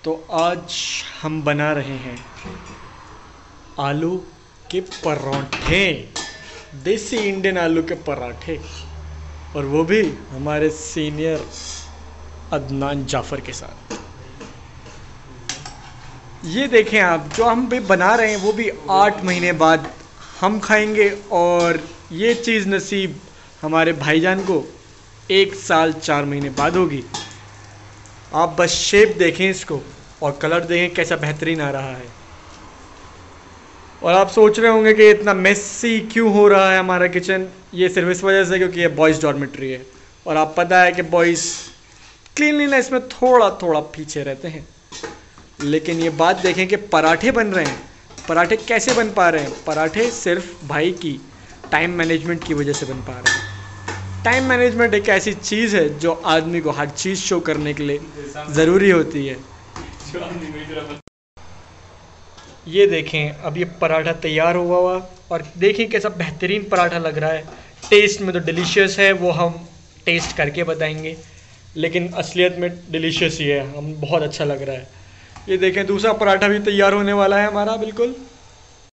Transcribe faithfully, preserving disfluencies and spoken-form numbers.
तो आज हम बना रहे हैं आलू के पराठे, देसी इंडियन आलू के पराठे, और वो भी हमारे सीनियर अदनान जाफ़र के साथ। ये देखें आप, जो हम भी बना रहे हैं वो भी आठ महीने बाद हम खाएंगे, और ये चीज़ नसीब हमारे भाईजान को एक साल चार महीने बाद होगी। आप बस शेप देखें इसको और कलर देखें कैसा बेहतरीन आ रहा है। और आप सोच रहे होंगे कि इतना मेसी क्यों हो रहा है हमारा किचन। ये सिर्फ इस वजह से क्योंकि ये बॉयज़ डॉर्मेट्री है, और आप पता है कि बॉयज़ क्लीनलीनेस में थोड़ा थोड़ा पीछे रहते हैं। लेकिन ये बात देखें कि पराठे बन रहे हैं। पराठे कैसे बन पा रहे हैं? पराठे सिर्फ भाई की टाइम मैनेजमेंट की वजह से बन पा रहे हैं। टाइम मैनेजमेंट एक ऐसी चीज़ है जो आदमी को हर चीज़ शो करने के लिए ज़रूरी होती है। ये देखें, अब ये पराठा तैयार हुआ हुआ, और देखें कैसा बेहतरीन पराठा लग रहा है। टेस्ट में तो डिलीशियस है, वो हम टेस्ट करके बताएंगे, लेकिन असलियत में डिलीशियस ही है। हम बहुत अच्छा लग रहा है। ये देखें, दूसरा पराठा भी तैयार होने वाला है हमारा बिल्कुल।